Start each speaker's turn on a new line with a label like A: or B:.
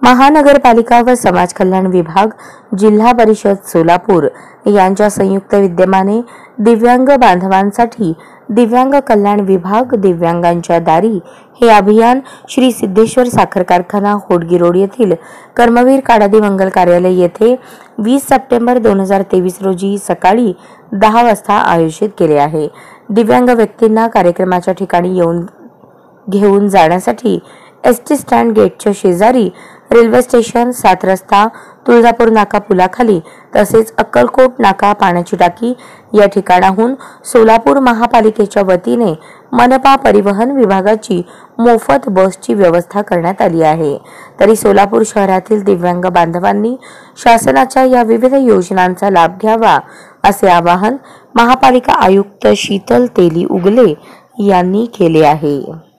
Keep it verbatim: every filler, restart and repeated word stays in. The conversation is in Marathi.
A: महानगरपालिका व समाज कल्याण विभाग, जिल्हा परिषद सोलापूर यांच्या संयुक्त विद्यमाने दिव्यांग बांधवांसाठी दिव्यांग कल्याण विभाग दिव्यांगांच्या दारी हे अभियान श्री सिद्धेश्वर साखर कारखाना होडगी रोड येथील कर्मवीर काडादी मंगल कार्यालय येथे वीस सप्टेंबर दोन हजार तेवीस रोजी सकाळी दहा वाजता आयोजित केले आहे। दिव्यांग व्यक्तींना कार्यक्रमाच्या ठिकाणी येऊन घेऊन जाण्यासाठी एसटी स्टँड गेटच्या शेजारी रेल्वे स्टेशन, सात रस्ता, तुळजापूर नाका पुलाखाली तसेच अक्कलकोट नाका पाण्याची टाकी या ठिकाणाहून सोलापूर महापालिकेच्या वतीने मनपा परिवहन विभागाची मोफत बसची व्यवस्था करण्यात आली आहे। तरी सोलापूर शहरातील दिव्यांग बांधवांनी शासनाच्या या विविध योजनांचा लाभ घ्यावा असे आवाहन महापालिका आयुक्त शीतल तेली उगले यांनी केले आहे।